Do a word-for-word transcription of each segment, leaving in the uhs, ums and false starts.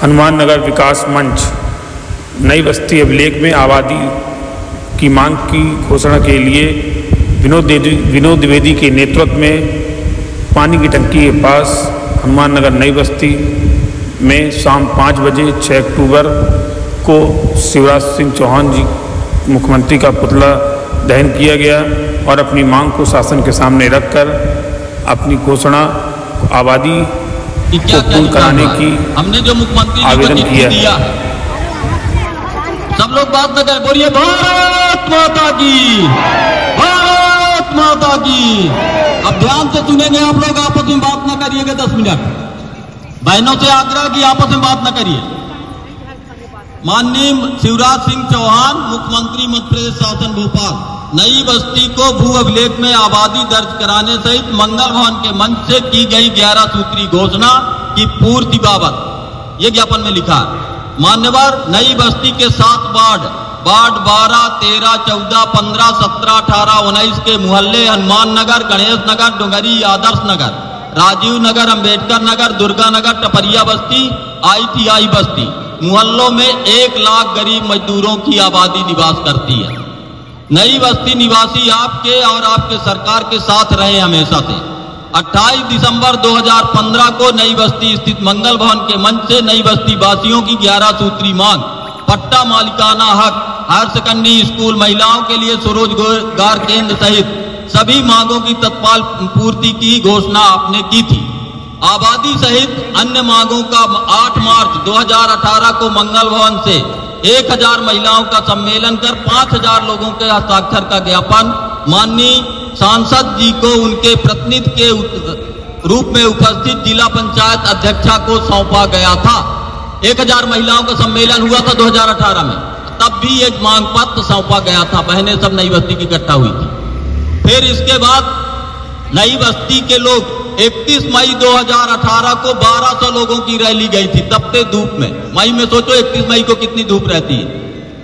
हनुमान नगर विकास मंच नई बस्ती अभिलेख में आबादी की मांग की घोषणा के लिए विनोद विनोद द्विवेदी के नेतृत्व में पानी की टंकी के पास हनुमान नगर नई बस्ती में शाम पाँच बजे छः अक्टूबर को शिवराज सिंह चौहान जी मुख्यमंत्री का पुतला दहन किया गया और अपनी मांग को शासन के सामने रखकर अपनी घोषणा आबादी को पूर्ण कराने की हमने जो मुख्यमंत्री आवेदन किया दिया है। सब लोग बात न करें, बोलिए भारत माता की, भारत माता की। अब ध्यान से सुनेंगे आप लोग, आपस में बात न करिएगा दस मिनट। बहनों से आग्रह कि आपस में बात न करिए। माननीय शिवराज सिंह चौहान मुख्यमंत्री मध्य प्रदेश शासन भोपाल नई बस्ती को भू अभिलेख में आबादी दर्ज कराने सहित मंगल भवन के मंच से की गई ग्यारह सूत्री घोषणा की पूर्ति बाबत ये ज्ञापन में लिखा है। मान्यवर नई बस्ती के सात वार्ड वार्ड बारह तेरह चौदह पंद्रह सत्रह अठारह उन्नीस के मोहल्ले हनुमान नगर, गणेश नगर, डोंगरी, आदर्श नगर, राजीव नगर, अंबेडकर नगर, दुर्गा नगर, टपरिया बस्ती, आईटीआई बस्ती मोहल्लों में एक लाख गरीब मजदूरों की आबादी निवास करती है। नई बस्ती निवासी आपके और आपके सरकार के साथ रहे हमेशा से। अट्ठाईस दिसंबर दो हज़ार पंद्रह को नई बस्ती स्थित मंगल भवन के मंच से नई बस्ती वासियों की ग्यारह सूत्री मांग, पट्टा मालिकाना हक, हायर सेकेंडरी स्कूल, महिलाओं के लिए स्वरोजगार केंद्र सहित सभी मांगों की तत्काल पूर्ति की घोषणा आपने की थी। आबादी सहित अन्य मांगों का आठ मार्च दो हज़ार अठारह को मंगल भवन से एक हजार महिलाओं का सम्मेलन कर पांच हजार लोगों के हस्ताक्षर का ज्ञापन माननीय सांसद जी को उनके प्रतिनिधि के रूप में उपस्थित जिला पंचायत अध्यक्षा को सौंपा गया था। एक हजार महिलाओं का सम्मेलन हुआ था दो हज़ार अठारह में, तब भी एक मांग पत्र सौंपा गया था। बहनें सब नई बस्ती की इकट्ठा हुई थी। फिर इसके बाद नई बस्ती के लोग इकतीस मई दो हज़ार अठारह को बारह सौ लोगों की रैली गई थी तपते धूप में। मई में सोचो इकतीस मई को कितनी धूप रहती है।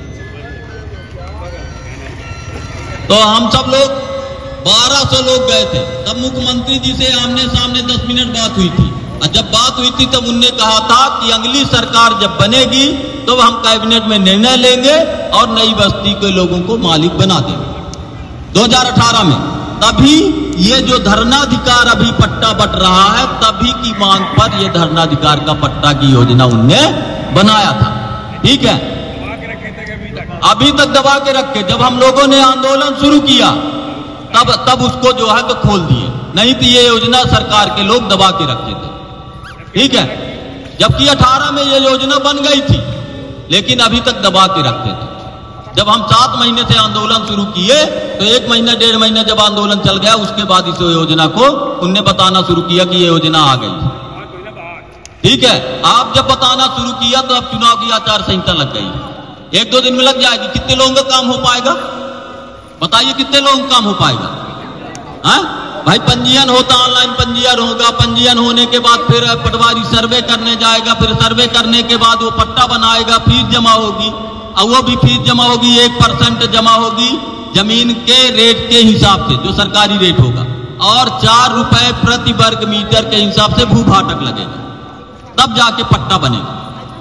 तो हम सब लोग बारह सौ लोग गए थे। तब मुख्यमंत्री जी से आमने सामने दस मिनट बात हुई थी और जब बात हुई थी तब उनने कहा था कि अगली सरकार जब बनेगी तो हम कैबिनेट में निर्णय लेंगे और नई बस्ती के लोगों को मालिक बना देंगे। दो हज़ार अठारह में तभी ये जो धरनाधिकार अभी पट्टा बट रहा है, तभी की मांग पर ये धरनाधिकार का पट्टा की योजना उनने बनाया था। ठीक है, अभी तक दबा के रखे। जब हम लोगों ने आंदोलन शुरू किया तब तब उसको जो है तो खोल दिए, नहीं तो ये योजना सरकार के लोग दबा के रखे थे। ठीक है, जबकि अठारह में ये योजना बन गई थी लेकिन अभी तक दबा के रखते थे। जब हम सात महीने से आंदोलन शुरू किए तो एक महीना डेढ़ महीना जब आंदोलन चल गया उसके बाद इस योजना को उनने बताना शुरू किया कि ये योजना आ गई। ठीक है, आप जब बताना शुरू किया तो अब चुनाव की आचार संहिता लग गई। एक दो दिन में लग जाएगी। कितने लोगों का काम हो पाएगा बताइए? कितने लोगों का काम हो पाएगा? हाँ भाई, पंजीयन होता, ऑनलाइन पंजीयन होगा, पंजीयन होने के बाद फिर पटवारी सर्वे करने जाएगा, फिर सर्वे करने के बाद वो पट्टा बनाएगा, फीस जमा होगी और वो भी फीस जमा होगी एक परसेंट जमा होगी जमीन के रेट के हिसाब से जो सरकारी रेट होगा, और चार रुपए प्रति वर्ग मीटर के हिसाब से भू भाटक लगेगा, तब जाके पट्टा बनेगा।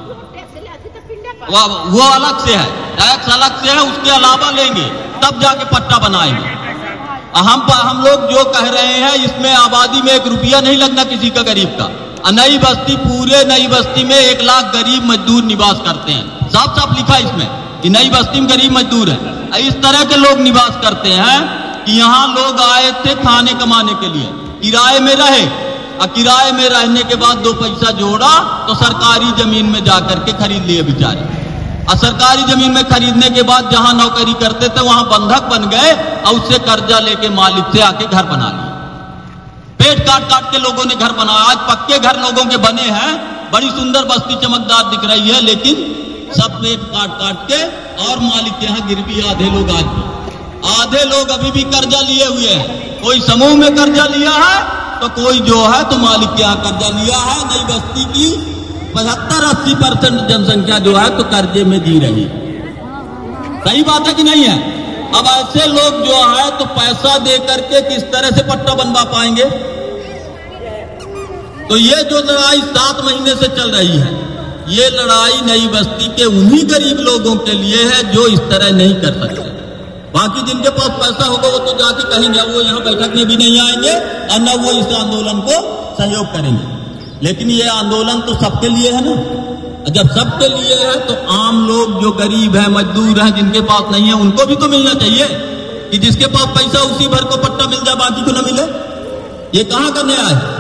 वो, वो अलग से है, टैक्स अलग से है, उसके अलावा लेंगे तब जाके पट्टा बनाएंगे। हम हम लोग जो कह रहे हैं इसमें आबादी में एक रुपया नहीं लगना किसी का गरीब का। नई बस्ती, पूरे नई बस्ती में एक लाख गरीब मजदूर निवास करते हैं। साफ साफ लिखा इसमें कि नई बस्ती में गरीब मजदूर है। इस तरह के लोग निवास करते हैं कि यहाँ लोग आए थे खाने कमाने के लिए, किराए में रहे और किराए में रहने के बाद दो पैसा जोड़ा तो सरकारी जमीन में जाकर के खरीद लिए बेचारे। और सरकारी जमीन में खरीदने के बाद जहां नौकरी करते थे वहां बंधक बन गए और उससे कर्जा लेके मालिक से आके घर बना लिए। पेट काट काट के लोगों ने घर बनाया। आज पक्के घर लोगों के बने हैं, बड़ी सुंदर बस्ती चमकदार दिख रही है, लेकिन सब पेट काट काट के और मालिक के यहाँ गिरवी। आधे लोग आज भी आधे लोग अभी भी कर्जा लिए हुए हैं। कोई समूह में कर्जा लिया है तो कोई जो है तो मालिक के यहाँ कर्जा लिया है। नई बस्ती की पचहत्तर अस्सी परसेंट जनसंख्या जो है तो कर्जे में जी रही। सही बात है कि नहीं है? अब ऐसे लोग जो है तो पैसा दे करके किस तरह से पट्टा बनवा पाएंगे? तो ये जो लड़ाई सात महीने से चल रही है, ये लड़ाई नई बस्ती के उन्हीं गरीब लोगों के लिए है जो इस तरह नहीं कर सकते। बाकी जिनके पास पैसा होगा वो तो जाके कहेंगे, वो यहाँ बैठक में भी नहीं आएंगे और न वो इस आंदोलन को सहयोग करेंगे। लेकिन ये आंदोलन तो सबके लिए है ना। जब सबके लिए है तो आम लोग जो गरीब है, मजदूर हैं, जिनके पास नहीं है, उनको भी तो मिलना चाहिए। कि जिसके पास पैसा उसी भर को पट्टा मिल जाए, बाकी को न मिले। ये कहाँ का न्याय है?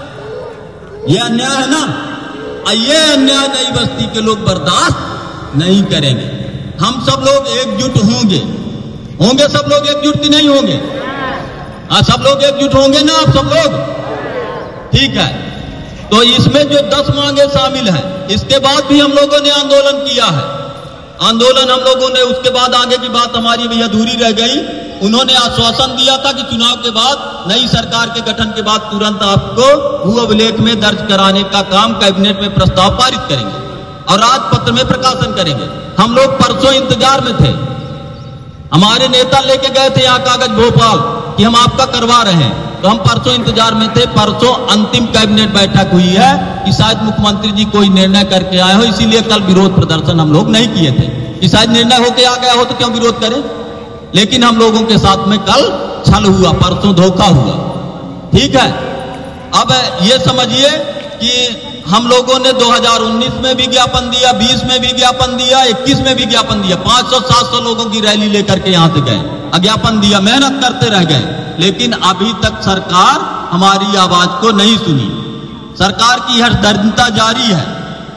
ये अन्याय है ना। ये अन्याय नई बस्ती के लोग बर्दाश्त नहीं करेंगे। हम सब लोग एकजुट होंगे। होंगे सब लोग एकजुट की नहीं होंगे? हाँ, सब लोग एकजुट होंगे ना आप सब लोग? ठीक है। तो इसमें जो दस मांगे शामिल हैं, इसके बाद भी हम लोगों ने आंदोलन किया है। आंदोलन हम लोगों ने, उसके बाद आगे की बात हमारी भी अधूरी रह गई। उन्होंने आश्वासन दिया था कि चुनाव के बाद, नई सरकार के गठन के बाद तुरंत आपको भू अभिलेख में दर्ज कराने का काम कैबिनेट में प्रस्ताव पारित करेंगे और राजपत्र में प्रकाशन करेंगे। हम लोग परसों इंतजार में थे। हमारे नेता लेके गए थे यहाँ कागज भोपाल कि हम आपका करवा रहे हैं, तो हम परसों इंतजार में थे। परसों अंतिम कैबिनेट बैठक हुई है कि शायद मुख्यमंत्री जी कोई निर्णय करके आए हो, इसीलिए कल विरोध प्रदर्शन हम लोग नहीं किए थे कि शायद निर्णय होके आ गया हो तो क्यों विरोध करें। लेकिन हम लोगों के साथ में कल छल हुआ, परसों धोखा हुआ। ठीक है। अब ये समझिए कि हम लोगों ने दो हज़ार उन्नीस में भी ज्ञापन दिया, बीस में भी ज्ञापन दिया, इक्कीस में भी ज्ञापन दिया। पांच सौ सात सौ लोगों की रैली लेकर के यहां से गए, ज्ञापन दिया, मेहनत करते रह गए। लेकिन अभी तक सरकार हमारी आवाज को नहीं सुनी। सरकार की हर दर्दता जारी है।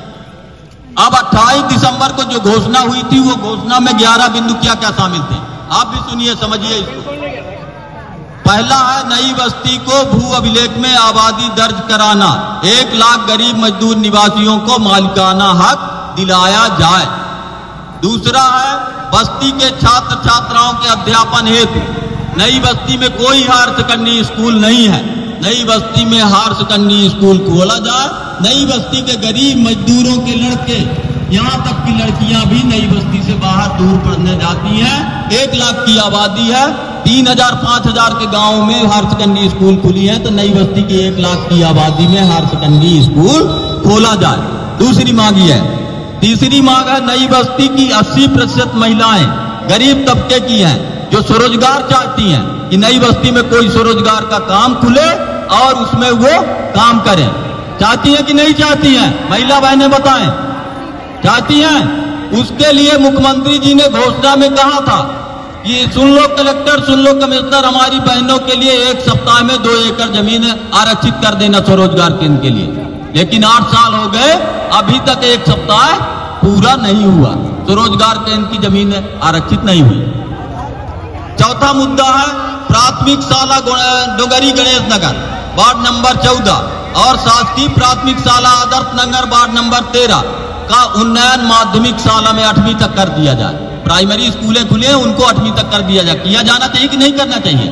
अब अट्ठाईस दिसंबर को जो घोषणा हुई थी, वो घोषणा में ग्यारह बिंदु क्या क्या शामिल थे, आप भी सुनिए, समझिए इसको। पहला है नई बस्ती को भू अभिलेख में आबादी दर्ज कराना, एक लाख गरीब मजदूर निवासियों को मालिकाना हक दिलाया जाए। दूसरा है बस्ती के छात्र छात्राओं के अध्यापन हेतु नई बस्ती में कोई हायर सेकेंडरी स्कूल नहीं है, नई बस्ती में हायर सेकेंडरी स्कूल खोला जाए। नई बस्ती के गरीब मजदूरों के लड़के, यहाँ तक की लड़कियां भी नई बस्ती से बाहर दूर पढ़ने जाती हैं। एक लाख की आबादी है, तीन हजार पांच हजार के गांव में हायर सेकेंडरी स्कूल खुली है, तो नई बस्ती की एक लाख की आबादी में हायर सेकेंडरी स्कूल खोला जाए। दूसरी मांग है। तीसरी मांग है नई बस्ती की अस्सी प्रतिशत महिलाएं गरीब तबके की हैं जो स्वरोजगार चाहती हैं कि नई बस्ती में कोई स्वरोजगार का काम खुले और उसमें वो काम करें। चाहती हैं कि नहीं चाहती हैं? महिला बहनें बताएं, चाहती हैं? उसके लिए मुख्यमंत्री जी ने घोषणा में कहा था कि सुन लो कलेक्टर, सुन लो कमिश्नर, हमारी बहनों के लिए एक सप्ताह में दो एकड़ जमीन आरक्षित कर देना स्वरोजगार केंद्र के लिए। लेकिन आठ साल हो गए, अभी तक एक सप्ताह पूरा नहीं हुआ, स्वरोजगार केंद्र की जमीन आरक्षित नहीं हुई। चौथा मुद्दा है प्राथमिक शाला डोगरी गणेश नगर वार्ड नंबर चौदह और शासकीय प्राथमिक शाला आदर्श नगर वार्ड नंबर तेरह का उन्नयन माध्यमिक शाला में आठवीं तक कर दिया जाए। प्राइमरी स्कूलें खुले हैं, उनको आठवीं तक कर दिया जाए। किया जाना चाहिए कि नहीं करना चाहिए?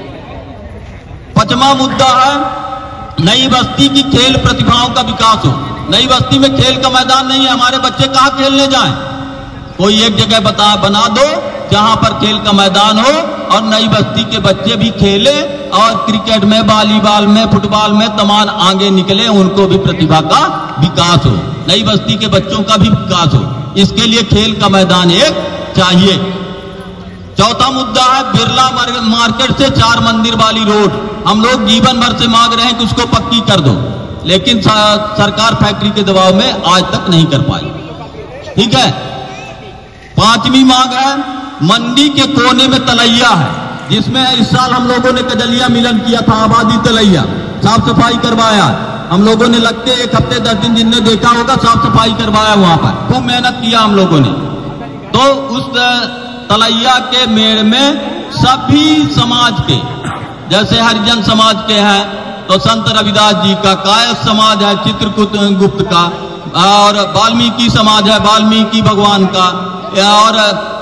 पांचवा मुद्दा है नई बस्ती की खेल प्रतिभाओं का विकास हो। नई बस्ती में खेल का मैदान नहीं है, हमारे बच्चे कहाँ खेलने जाएं? कोई एक जगह बता बना दो जहां पर खेल का मैदान हो और नई बस्ती के बच्चे भी खेले और क्रिकेट में, वॉलीबॉल में, फुटबॉल में तमाम आगे निकले, उनको भी प्रतिभा का विकास हो, नई बस्ती के बच्चों का भी विकास हो। इसके लिए खेल का मैदान एक चाहिए। चौथा मुद्दा है बिरला मार्केट से चार मंदिर वाली रोड। हम लोग जीवन भर से मांग रहे हैं कि उसको पक्की कर दो, लेकिन सरकार फैक्ट्री के दबाव में आज तक नहीं कर पाई। ठीक है। पांचवी मांग है मंडी के कोने में तलैया है, जिसमें इस साल हम लोगों ने कजलिया मिलन किया था, आबादी तलैया, साफ सफाई करवाया। हम लोगों ने लगते एक हफ्ते दस दिन जिनने देखा होगा साफ सफाई करवाया, वहां पर खूब मेहनत किया हम लोगों ने। तो उस तलैया के मेड़ में सभी समाज के, जैसे हरिजन समाज के हैं तो संत रविदास जी का, कायस्थ समाज है चित्रगुप्त का, और वाल्मीकि समाज है वाल्मीकि भगवान का, और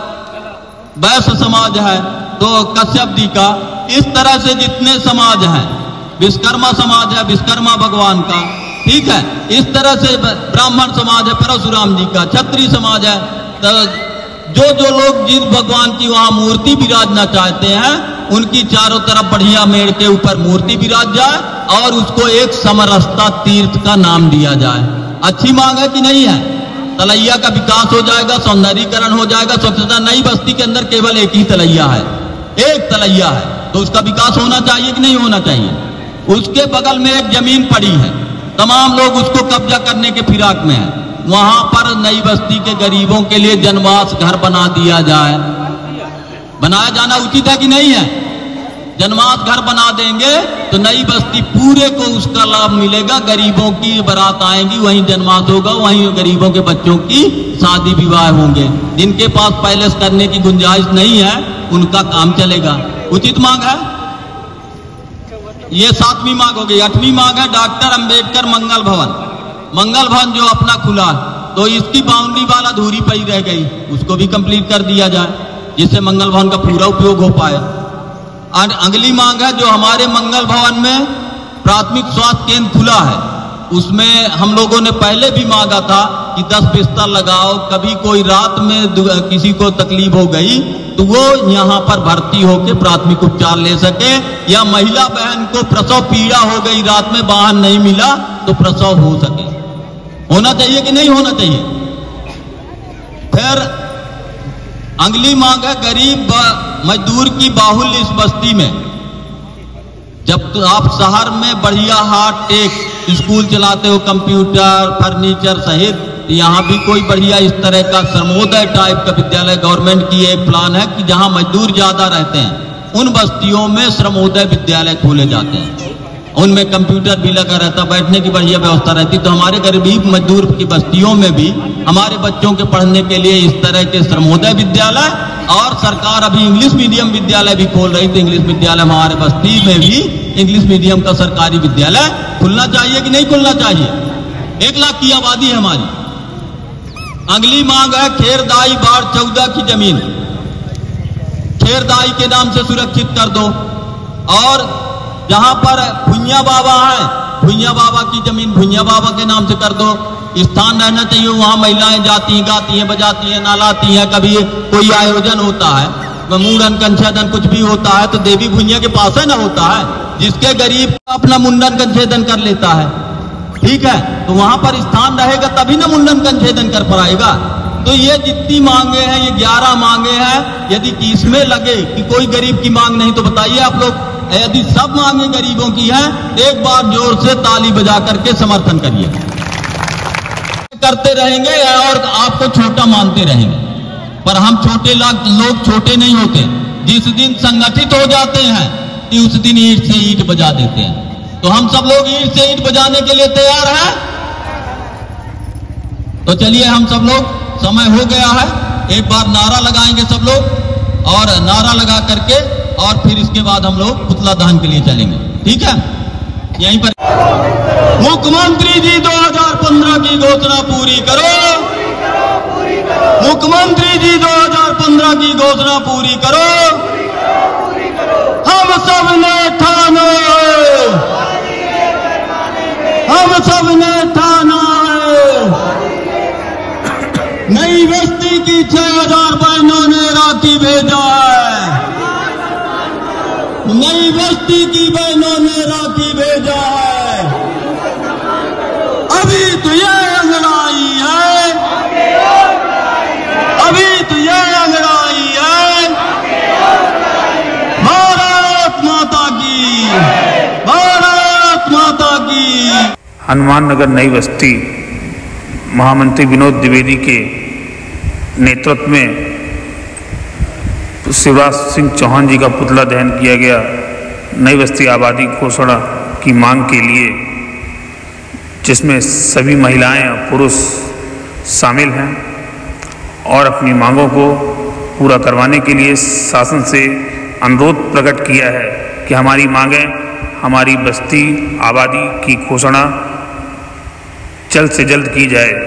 वैश्य समाज है तो कश्यप जी का। इस तरह से जितने समाज हैं, विश्वकर्मा समाज है विश्वकर्मा भगवान का, ठीक है। इस तरह से ब्राह्मण समाज है परशुराम जी का, क्षत्रिय समाज है। तो जो जो लोग जिस भगवान की वहां मूर्ति विराजना चाहते हैं, उनकी चारों तरफ बढ़िया मेड़ के ऊपर मूर्ति विराज जाए और उसको एक समरसता तीर्थ का नाम दिया जाए। अच्छी मांग है कि नहीं है? तलैया का विकास हो जाएगा, सौंदर्यीकरण हो जाएगा, स्वच्छता। नई बस्ती के अंदर केवल एक ही तलैया है, एक तलैया है, तो उसका विकास होना चाहिए कि नहीं होना चाहिए? उसके बगल में एक जमीन पड़ी है, तमाम लोग उसको कब्जा करने के फिराक में है। वहां पर नई बस्ती के गरीबों के लिए जनवास घर बना दिया जाए। बनाया जाना उचित है कि नहीं है? जनवास घर बना देंगे तो नई बस्ती पूरे को उसका लाभ मिलेगा। गरीबों की बारात आएंगी, वहीं जनवास होगा, वहीं गरीबों के बच्चों की शादी विवाह होंगे। जिनके पास पैलेस करने की गुंजाइश नहीं है उनका काम चलेगा। उचित मांग है। ये सातवीं मांग हो गई। आठवीं मांग है डॉक्टर अंबेडकर मंगल भवन। मंगल भवन जो अपना खुला तो इसकी बाउंड्री वाला अधूरी पड़ी रह गई, उसको भी कंप्लीट कर दिया जाए जिससे मंगल भवन का पूरा उपयोग हो पाए। और अगली मांग है जो हमारे मंगल भवन में प्राथमिक स्वास्थ्य केंद्र खुला है, उसमें हम लोगों ने पहले भी मांगा था कि दस बिस्तर लगाओ, कभी कोई रात में किसी को तकलीफ हो गई तो वो यहाँ पर भर्ती होकर प्राथमिक उपचार ले सके, या महिला बहन को प्रसव पीड़ा हो गई, रात में वाहन नहीं मिला तो प्रसव हो सके। होना चाहिए कि नहीं होना चाहिए? फिर अगली मांग है गरीब मजदूर की बाहुल्य इस बस्ती में। जब तो आप शहर में बढ़िया हाट टेक स्कूल चलाते हो, कंप्यूटर फर्नीचर सहित, यहाँ भी कोई बढ़िया इस तरह का श्रमोदय टाइप का विद्यालय, गवर्नमेंट की एक प्लान है कि जहाँ मजदूर ज्यादा रहते हैं उन बस्तियों में श्रमोदय विद्यालय खोले जाते हैं, उनमें कंप्यूटर भी लगा रहता, बैठने की बढ़िया व्यवस्था रहती। तो हमारे गरीब मजदूर की बस्तियों में भी हमारे बच्चों के पढ़ने के लिए इस तरह के श्रमोदय विद्यालय, और सरकार अभी इंग्लिश मीडियम विद्यालय भी खोल रही थी। इंग्लिश विद्यालय हमारे बस्ती में भी इंग्लिश मीडियम का सरकारी विद्यालय खुलना चाहिए कि नहीं खुलना चाहिए? एक लाख की आबादी है हमारी। अगली मांग है खेरदाई बाढ़ चौदह की जमीन खेरदाई के नाम से सुरक्षित कर दो, और जहां पर भुइया बाबा है, भुइया बाबा की जमीन भुइया बाबा के नाम से कर दो। स्थान रहना चाहिए, वहां महिलाएं जाती हैं, गाती हैं, बजाती हैं, नहलाती हैं। कभी कोई आयोजन होता है, मुंडन कंछेदन कुछ भी होता है तो देवी भुइया के पास है ना होता है, जिसके गरीब अपना मुंडन कंछेदन कर लेता है, ठीक है, तो वहां पर स्थान रहेगा तभी ना मुंडन कंछेदन कर पाएगा। तो ये जितनी मांगे हैं, ये ग्यारह मांगे हैं। यदि इसमें लगे कि कोई गरीब की मांग नहीं तो बताइए आप लोग। यदि सब मांगे गरीबों की हैं, एक बार जोर से ताली बजा करके समर्थन करिए। करते रहेंगे और आपको छोटा मानते रहेंगे, पर हम छोटे लोग छोटे नहीं होते। जिस दिन संगठित हो जाते हैं कि उस दिन ईंट से ईंट बजा देते हैं। तो हम सब लोग ईंट से ईंट बजाने के लिए तैयार हैं। तो चलिए हम सब लोग, समय हो गया है, एक बार नारा लगाएंगे सब लोग, और नारा लगा करके और फिर इसके बाद हम लोग पुतला दहन के लिए चलेंगे, ठीक है? यहीं पर मुख्यमंत्री जी दो हज़ार पंद्रह की घोषणा पूरी करो, मुख्यमंत्री जी दो हज़ार पंद्रह की घोषणा पूरी करो। हम सब ने ठाना है, हम सब ने ठाना है। नई बस्ती की छह हजार बहनों ने राखी भेजा है, नई बस्ती की बहनों ने राखी भेजा है। अभी तो ये अंगड़ाई है, अभी तो ये अंगड़ाई है। भारत माता की, भारत माता की। हनुमान नगर नई बस्ती महामंत्री विनोद द्विवेदी के नेतृत्व में शिवराज सिंह चौहान जी का पुतला दहन किया गया नई बस्ती आबादी घोषणा की मांग के लिए, जिसमें सभी महिलाएं और पुरुष शामिल हैं और अपनी मांगों को पूरा करवाने के लिए शासन से अनुरोध प्रकट किया है कि हमारी मांगें, हमारी बस्ती आबादी की घोषणा जल्द से जल्द की जाए।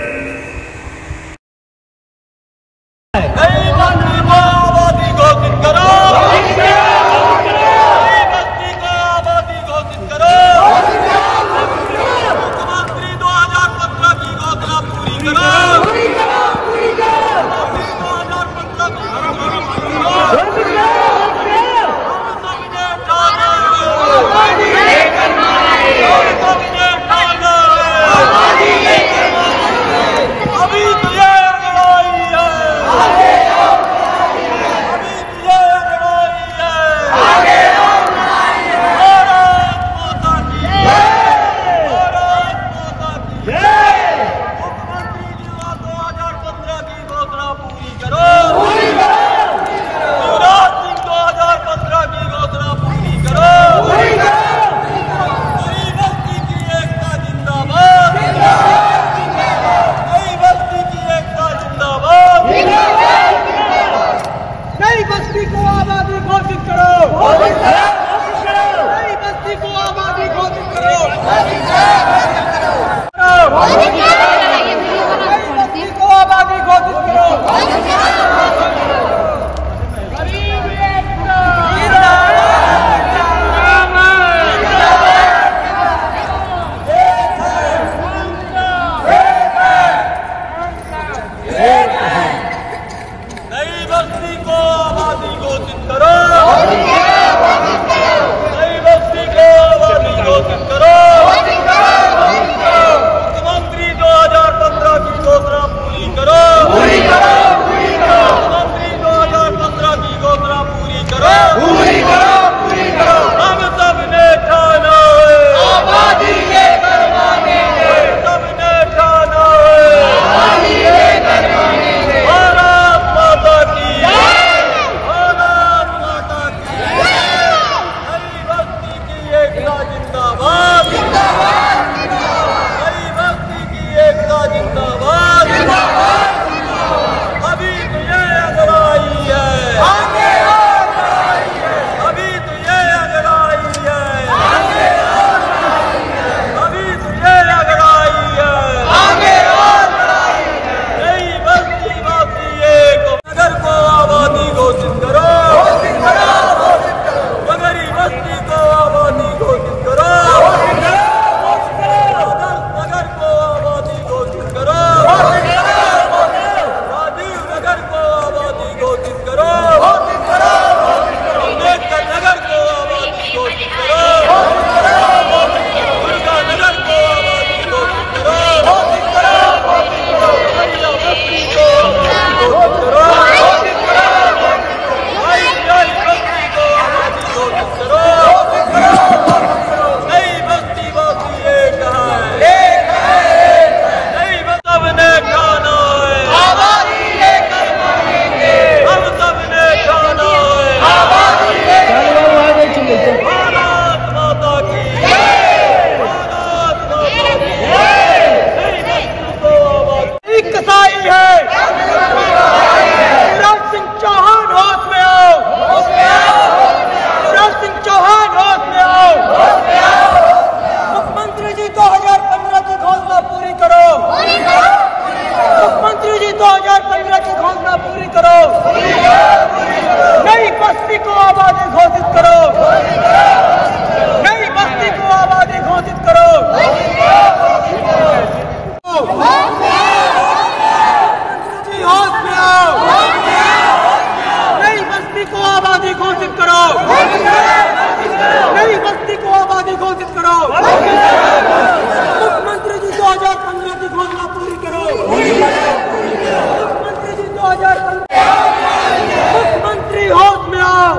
नई बस्ती को आबादी घोषित करो। मुख्यमंत्री जी दो हजार पंद्रह की घोषणा पूरी करो। मुख्यमंत्री जी दो हजार पंद्रह मुख्यमंत्री होश में आओ।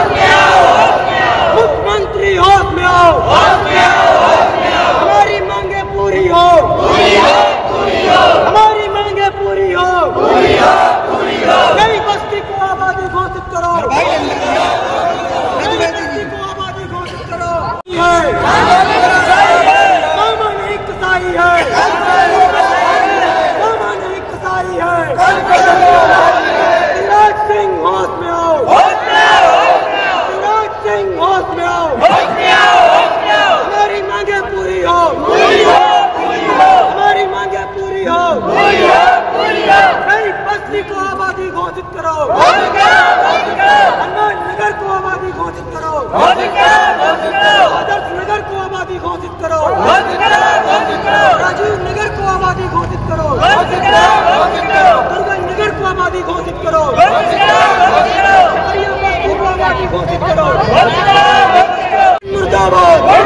मुख्यमंत्री होश में आओ। हमारी मांगे पूरी हो। हमारी मांगे पूरी हो। नई बस्ती को आबादी घोषित करो। नई बस्ती को आबादी घोषित करो। मामा नहीं कसाई है। मामा नहीं कसाई है। शिवराज सिंह होश में आओ। शिवराज सिंह होश में आओ। हमारी मांगे पूरी हो। हमारी मांगे पूरी हो। नई बस्ती को आबादी घोषित करो। अनमोल नगर को आबादी घोषित करो। आदर्श नगर को आबादी घोषित करो। राजीव नगर को आबादी घोषित करो। दुर्गा नगर को आबादी घोषित करो। बस्ती को आबादी घोषित करो। मुर्दाबाद।